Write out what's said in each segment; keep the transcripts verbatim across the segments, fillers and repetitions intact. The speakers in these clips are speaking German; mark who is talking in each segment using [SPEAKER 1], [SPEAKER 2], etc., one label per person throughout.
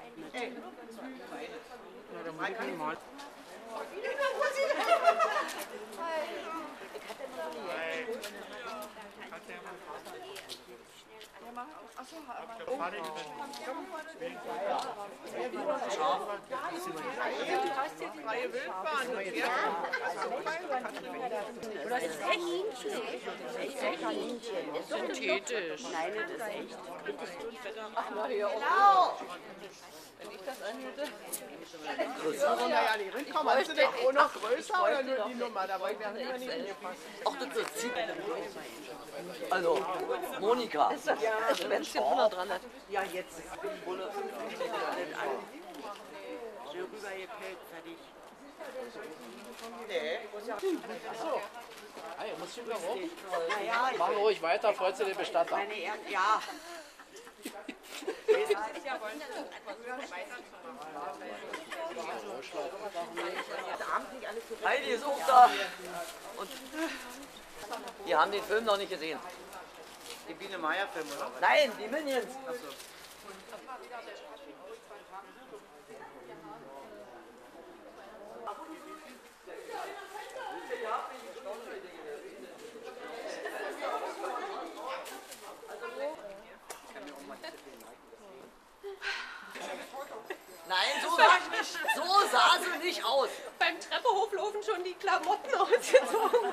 [SPEAKER 1] Ja, da muss ich nicht mal.
[SPEAKER 2] Freie Wildbahn.
[SPEAKER 3] Das ist echt. Das ist synthetisch. Nein, das ist echt. Ach, na ja, auch. Wenn ich das anhätte.
[SPEAKER 2] Naja, die Rindkorn sind doch auch noch größer oder nur die Nummer? Da wollen wir nicht hingepasst.
[SPEAKER 4] Ach, das ist zieht. Also, Monika.
[SPEAKER 3] Ist das, ja, wenn es den Brunner dran hat.
[SPEAKER 2] Ja, jetzt.
[SPEAKER 5] So rüber gepellt, fertig.
[SPEAKER 2] Nee.
[SPEAKER 1] Achso. Hey, muss ich wieder rum?
[SPEAKER 5] Naja,
[SPEAKER 1] Mach ruhig weiter, freut sich den Bestatter.
[SPEAKER 5] meine Ehren, ja.
[SPEAKER 4] Heidi ist auch da. Und wir haben den Film noch nicht gesehen.
[SPEAKER 5] Die Biene Meier-Film oder was?
[SPEAKER 4] Nein, die Minions.
[SPEAKER 5] Achso.
[SPEAKER 4] Nein, so sah, ich nicht, so sah sie nicht aus.
[SPEAKER 3] Beim Treppenhof laufen schon die Klamotten ausgezogen.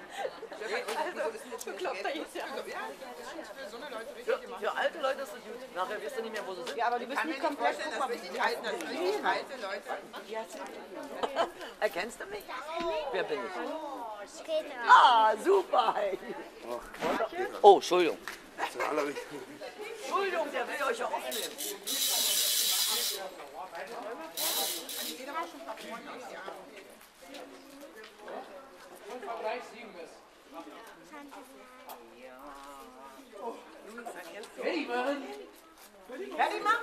[SPEAKER 3] Also, bekloppt er jetzt ja.
[SPEAKER 4] Für, für alte Leute ist es gut. Nachher wirst du nicht mehr, wo sie sind.
[SPEAKER 2] Ja, aber du bist nicht komplett. Guck mal, wie die alten, das sind die alte Leute.
[SPEAKER 4] Erkennst du mich? Wer bin ich?
[SPEAKER 6] Skater.
[SPEAKER 4] Ah, super, Heidi. Oh, Entschuldigung. Entschuldigung, der will euch ja aufnehmen.
[SPEAKER 1] Fertig machen!
[SPEAKER 2] Fertig machen?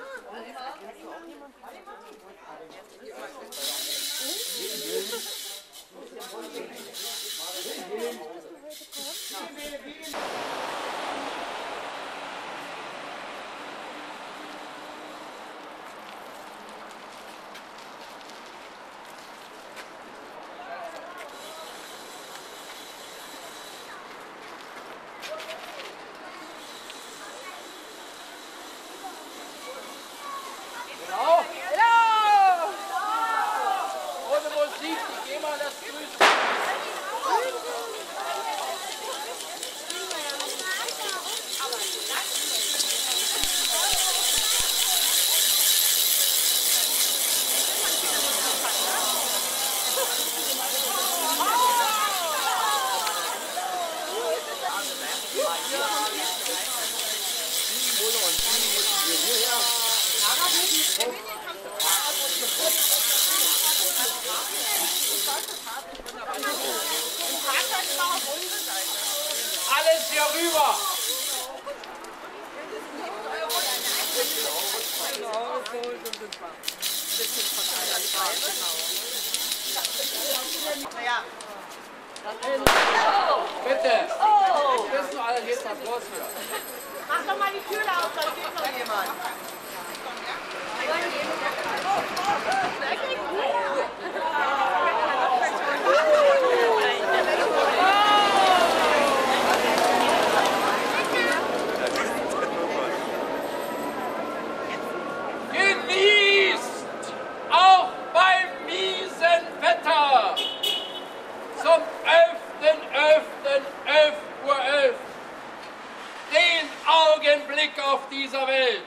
[SPEAKER 1] Genau! Genau! Ohne Musik, ich geh mal das Grüßen. Alles hier rüber!
[SPEAKER 2] Naja.
[SPEAKER 1] Bitte!
[SPEAKER 4] Oh!
[SPEAKER 1] Wissen alle, geht was los hier?
[SPEAKER 2] Mach doch mal die Tür auf, da geht noch jemand.
[SPEAKER 1] Genießt auch beim miesen Wetter zum elften elften elf Uhr elf den Augenblick auf dieser Welt.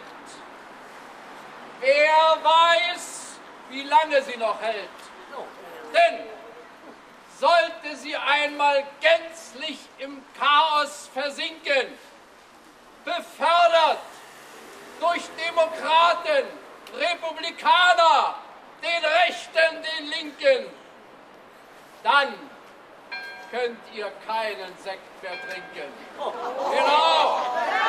[SPEAKER 1] Wer weiß, wie lange sie noch hält. Denn sollte sie einmal gänzlich im Chaos versinken, befördert durch Demokraten, Republikaner, den Rechten, den Linken, dann könnt ihr keinen Sekt mehr trinken. Genau!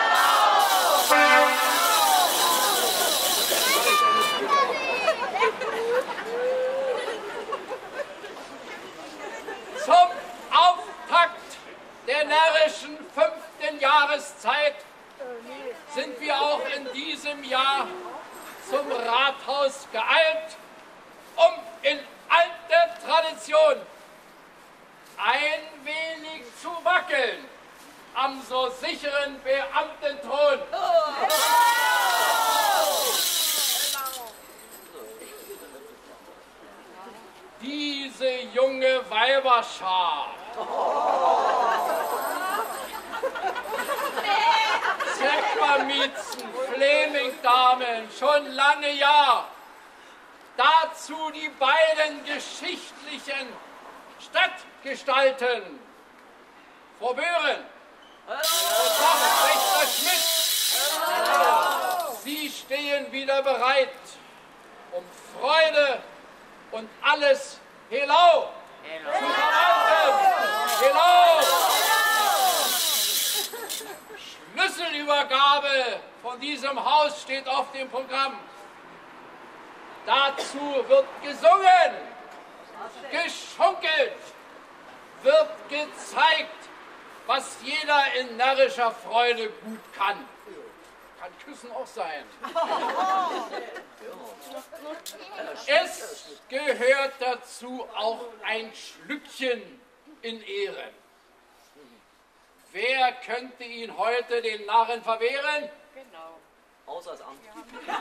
[SPEAKER 1] Zum Auftakt der närrischen fünften Jahreszeit sind wir auch in diesem Jahr zum Rathaus geeilt, um in alter Tradition ein wenig zu wackeln am so sicheren Beamtenthron. Diese junge Weiberschar Zeppermiezen, Flemingdamen, schon lange ja. Dazu die beiden geschichtlichen Stadtgestalten, Frau Böhren und Wachtmeister Schmidt. Sie stehen wieder bereit, um Freude und alles Helau zu verwalten. Helau! Schlüsselübergabe von diesem Haus steht auf dem Programm. Dazu wird gesungen, geschunkelt, wird gezeigt, was jeder in närrischer Freude gut kann. Kann Küssen auch sein. Es gehört dazu auch ein Schlückchen in Ehren. Wer könnte ihn heute den Narren verwehren?
[SPEAKER 4] Genau. Außer das Amt.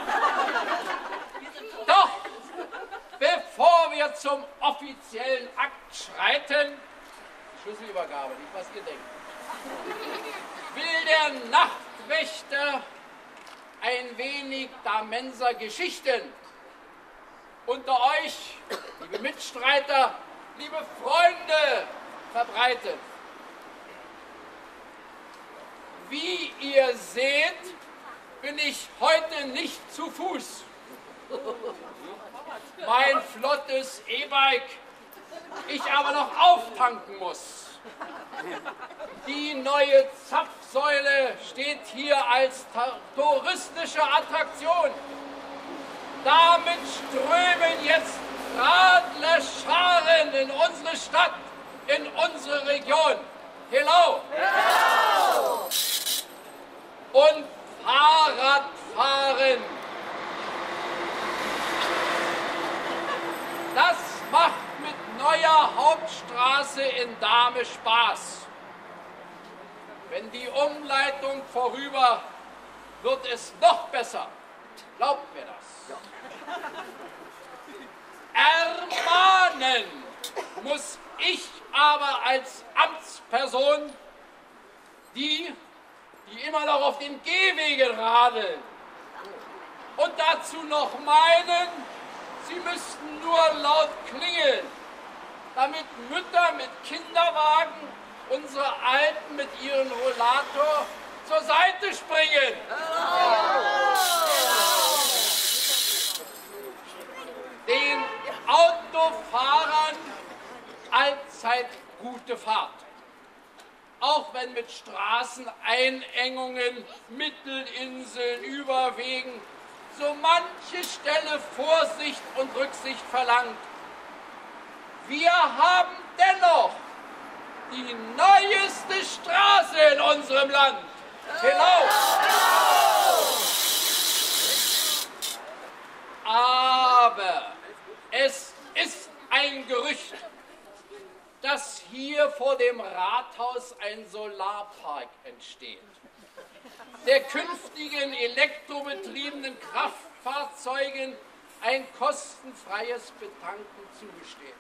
[SPEAKER 1] Doch, bevor wir zum offiziellen Akt schreiten, Schlüsselübergabe, nicht was ihr denkt, will der Nachtwächter ein wenig Damenser Geschichten unter euch, liebe Mitstreiter, liebe Freunde, verbreiten. Wie ihr seht, bin ich heute nicht zu Fuß. Mein flottes E-Bike, ich aber noch auftanken muss. Die neue Zapfsäule steht hier als touristische Attraktion. Damit strömen jetzt Radlerscharen in unsere Stadt, in unsere Region. Hello! Hello! Und Fahrradfahren. Das macht mit neuer Hauptstraße in Dahme Spaß. Wenn die Umleitung vorüber, wird es noch besser. Glaubt mir das. Ermahnen muss ich aber als Amtsperson die, die immer noch auf den Gehwegen radeln und dazu noch meinen, sie müssten nur laut klingeln, damit Mütter mit Kinderwagen unsere Alten mit ihrem Rollator zur Seite springen. Den Autofahrern allzeit gute Fahrt. Auch wenn mit Straßeneinengungen, Mittelinseln, Überwegen so manche Stelle Vorsicht und Rücksicht verlangt. Wir haben dennoch die neueste Straße in unserem Land. Hello! Aber es ist ein Gerücht, dass hier vor dem Rathaus ein Solarpark entsteht, der künftigen elektrobetriebenen Kraftfahrzeugen ein kostenfreies Betanken zugesteht.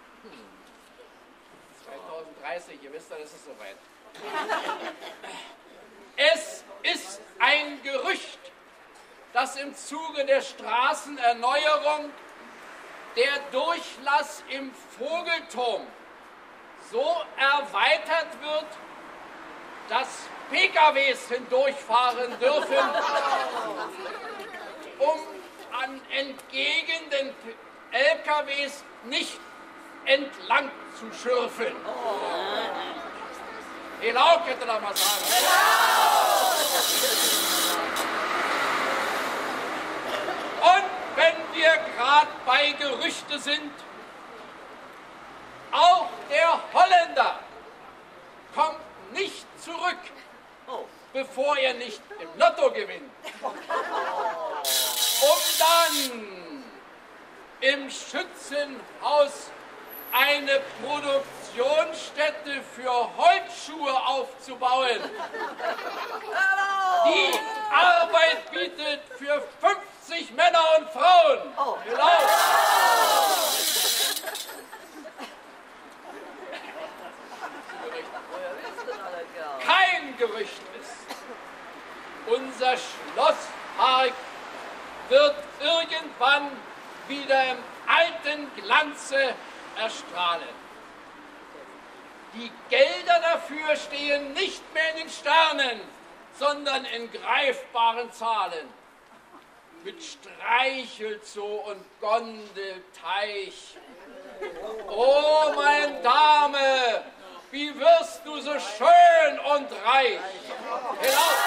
[SPEAKER 1] zweitausenddreißig, ihr wisst ja, das ist soweit. Es ist ein Gerücht, dass im Zuge der Straßenerneuerung der Durchlass im Vogelturm so erweitert wird, dass P K Ws hindurchfahren dürfen, um an entgegenden L K Ws nicht entlang zu schürfen. Helau, könnte da mal sagen. Und wenn wir gerade bei Gerüchte sind, auch der Holländer kommt nicht zurück, bevor er nicht im Lotto gewinnt. Um da an, im Schützenhaus eine Produktionsstätte für Holzschuhe aufzubauen. Die Arbeit bietet für fünfzig Männer und Frauen.
[SPEAKER 4] Oh.
[SPEAKER 1] Kein Gerücht ist, unser Schlosspark wird irgendwann wieder im alten Glanze erstrahlen. Die Gelder dafür stehen nicht mehr in den Sternen, sondern in greifbaren Zahlen. Mit Streichelzoo und Gondelteich. Oh, meine Dame, wie wirst du so schön und reich? Hinaus!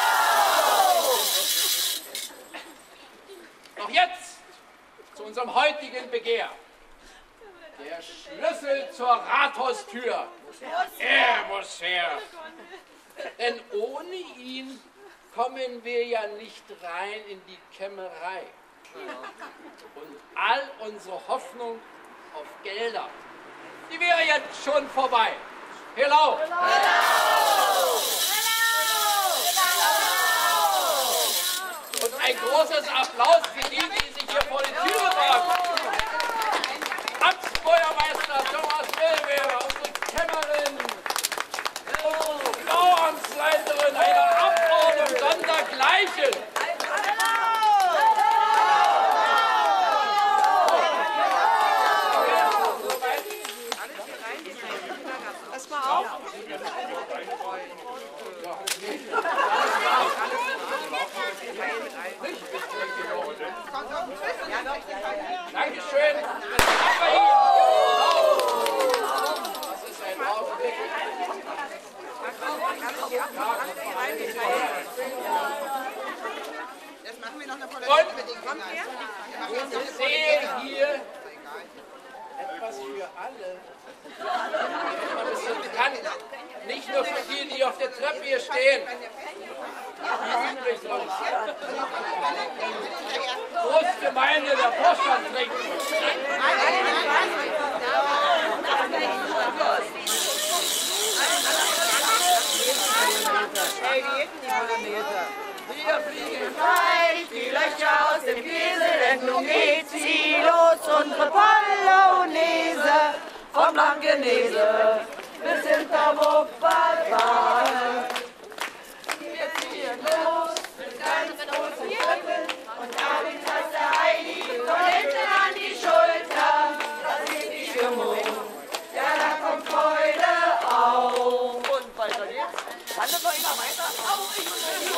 [SPEAKER 1] Doch jetzt zu unserem heutigen Begehr. Der Schlüssel zur Rathaustür. Er muss her. Denn ohne ihn kommen wir ja nicht rein in die Kämmerei. Und all unsere Hoffnung auf Gelder, die wäre jetzt schon vorbei. Hello! Und ein großes Applaus für die, die sich hier vor die Türe tragen. Amtsfeuermeister Thomas Willweber, unsere Kämmerin, unsere Bauamtsleiterin, eine Abordnung sondergleichen.
[SPEAKER 3] Pass mal auf.
[SPEAKER 1] Dankeschön. Das ist ein Augenblick.
[SPEAKER 2] Jetzt machen wir noch eine
[SPEAKER 1] Und
[SPEAKER 2] Politik.
[SPEAKER 1] ich sehe hier etwas für alle. Ein bisschen bekannt. Nicht nur für die, die auf der Treppe hier stehen. Großgemeinde der Vorstand trinken.
[SPEAKER 4] Wir fliegen gleich die Löcher aus dem Käse, denn nun geht sie los, unsere Polonaise vom Blankenese bis hinter Wuppertal. Wir ziehen los mit ganz großen Schritten und damit heißt der Heidi von hinten an die Schulter. Das geht die Stimmung, ja, da kommt Freude auf. Und weiter geht's. Kann das noch immer weiter? Auf, ich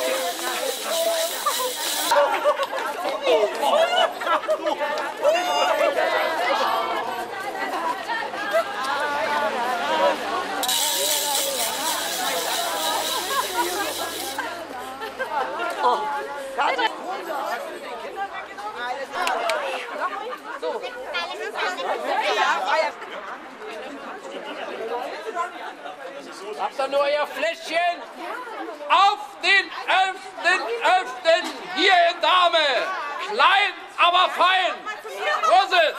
[SPEAKER 1] Habt ihr nur euer Fläschchen? Auf den elften elften hier in Dahme. Klein, aber fein. Prosit!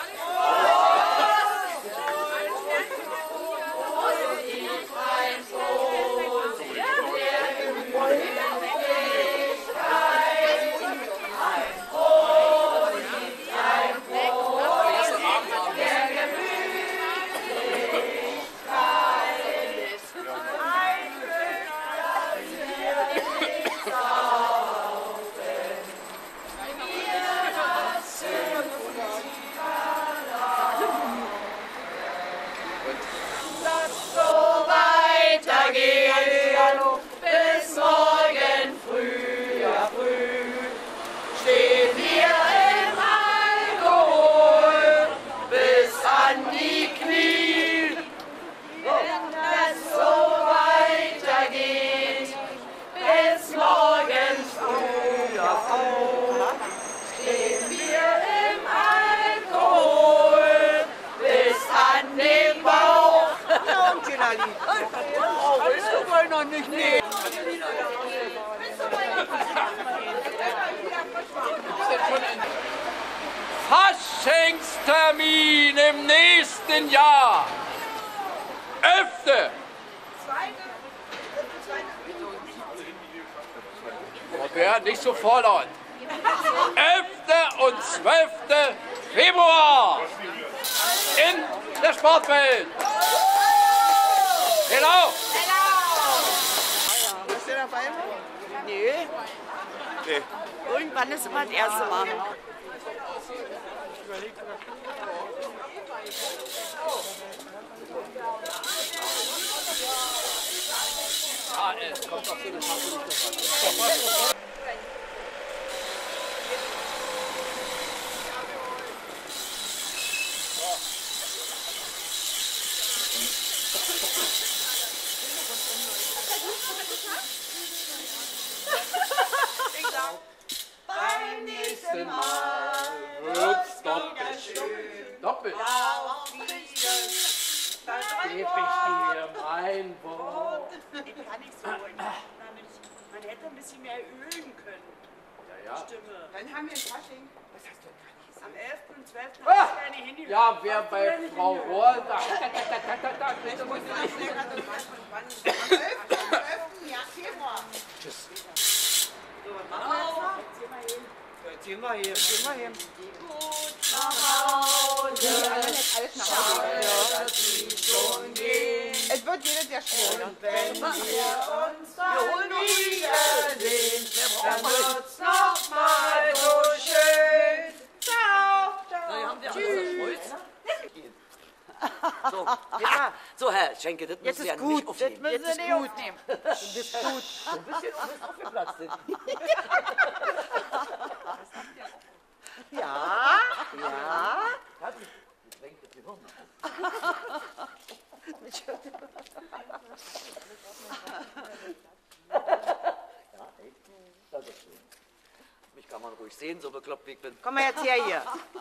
[SPEAKER 1] Faschingstermin im nächsten Jahr. Elfte. Wer nicht so vorlaut. elfte und zwölfte Februar in der Sportwelt. Genau.
[SPEAKER 2] Bist du dabei?
[SPEAKER 4] Nee.
[SPEAKER 5] Nee.
[SPEAKER 4] Irgendwann ist immer das erste Mal.
[SPEAKER 1] Ah, es kommt auf so eine Tafel.
[SPEAKER 4] Beim nächsten Mal
[SPEAKER 1] Wird's doppelt schön. Doppelt. Geb ich dir mein Wort.
[SPEAKER 4] Ich kann nicht so. Man hätte ein bisschen mehr ölen können.
[SPEAKER 1] Ja, ja.
[SPEAKER 4] Stimme.
[SPEAKER 2] Dann haben wir ein Fasching.
[SPEAKER 4] Am elften und zwölften
[SPEAKER 1] Ah!
[SPEAKER 4] hast du deine Handy.
[SPEAKER 1] Ja, wer bei Frau Rohr da.
[SPEAKER 2] Am elften Ja, Februar.
[SPEAKER 5] Jetzt gehen wir hier. Gehen wir hier.
[SPEAKER 2] Es wird jedes Jahr schön.
[SPEAKER 4] Wenn wir uns wiedersehen, dann wird's noch mal so schön. Ciao.
[SPEAKER 5] So, ja. So, Herr Schenke, das müssen Sie ja nicht aufnehmen.
[SPEAKER 4] Das müssen Sie nicht aufnehmen.
[SPEAKER 5] Das ist gut. Ein bisschen aufgeplatzt sind.
[SPEAKER 4] Ja, ja.
[SPEAKER 5] Mich kann man ruhig sehen, so bekloppt wie ich bin.
[SPEAKER 4] Komm mal jetzt her hier.